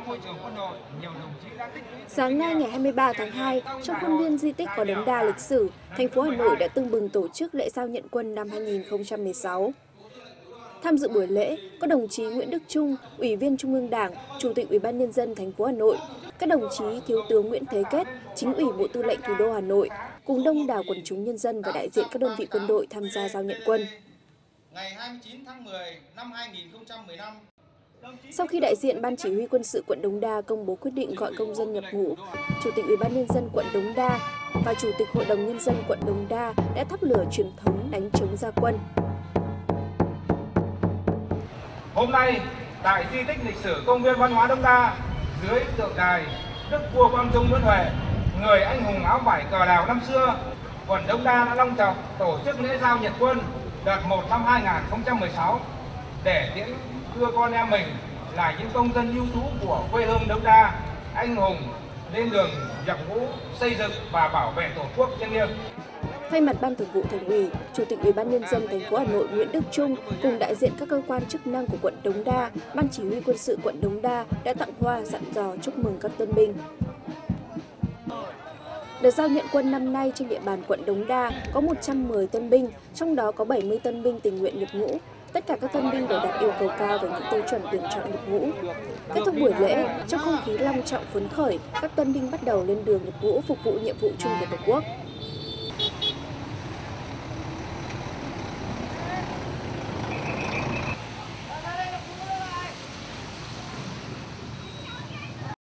môi trường quân đội, nhiều đồng chí đã tích lũy. Sáng nay ngày 23 tháng 2, trong khuôn viên di tích có đống đa lịch sử, thành phố Hà Nội đã tưng bừng tổ chức lễ giao nhận quân năm 2016. Tham dự buổi lễ có đồng chí Nguyễn Đức Chung, Ủy viên Trung ương Đảng, Chủ tịch Ủy ban nhân dân thành phố Hà Nội, các đồng chí Thiếu tướng Nguyễn Thế Kết, Chính ủy Bộ Tư lệnh Thủ đô Hà Nội, cùng đông đảo quần chúng nhân dân và đại diện các đơn vị quân đội tham gia giao nhận quân. Ngày 29 tháng 10 năm 2015, sau khi đại diện Ban Chỉ huy Quân sự quận Đống Đa công bố quyết định gọi công dân nhập ngũ, Chủ tịch Ủy ban nhân dân quận Đống Đa và Chủ tịch Hội đồng nhân dân quận Đống Đa đã thắp lửa truyền thống đánh trống ra quân. hôm nay tại di tích lịch sử công viên văn hóa Đống Đa, dưới tượng đài Đức vua Quang Trung Nguyễn Huệ, người anh hùng áo vải cờ đào năm xưa, quận Đống Đa đã long trọng tổ chức lễ giao nhận quân đợt 1 năm 2016 để tiễn đưa con em mình là những công dân ưu tú của quê hương Đống Đa anh hùng lên đường nhập ngũ xây dựng và bảo vệ Tổ quốc thiêng liêng. Thay mặt Ban Thường vụ Thành ủy, Chủ tịch Ủy ban nhân dân thành phố Hà Nội Nguyễn Đức Chung cùng đại diện các cơ quan chức năng của quận Đống Đa, Ban Chỉ huy Quân sự quận Đống Đa đã tặng hoa dặn dò chúc mừng các tân binh. Đợt giao nhận quân năm nay trên địa bàn quận Đống Đa có 110 tân binh, trong đó có 70 tân binh tình nguyện nhập ngũ. Tất cả các tân binh đều đạt yêu cầu cao về những tiêu chuẩn tuyển chọn nhập ngũ. Kết thúc buổi lễ, trong không khí long trọng phấn khởi, các tân binh bắt đầu lên đường nhập ngũ phục vụ nhiệm vụ chung của Tổ quốc.